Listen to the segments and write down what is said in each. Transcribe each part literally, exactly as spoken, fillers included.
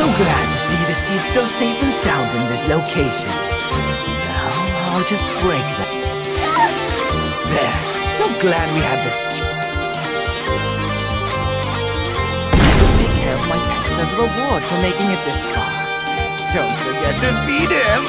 So glad to see the seed still safe and sound in this location. Now I'll just break them. There. So glad we had this. I'll take care of my pets as a reward for making it this far. Don't forget to feed him.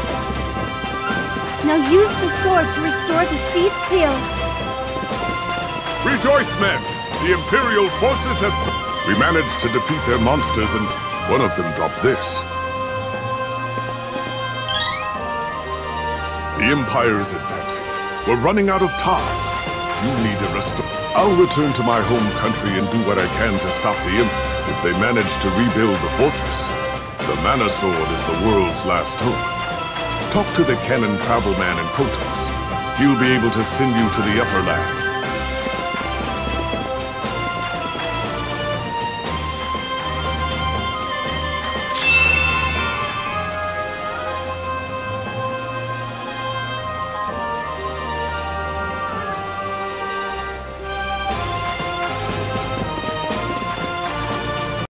Now use the sword to restore the seed seal. Rejoice, men! The Imperial forces have... We managed to defeat their monsters, and one of them dropped this. The Empire is advancing. We're running out of time. You need to restore... I'll return to my home country and do what I can to stop the Imp if they manage to rebuild the fortress. The Mana Sword is the world's last hope. Talk to the Cannon Travel Man in Protos. He'll be able to send you to the Upper Land.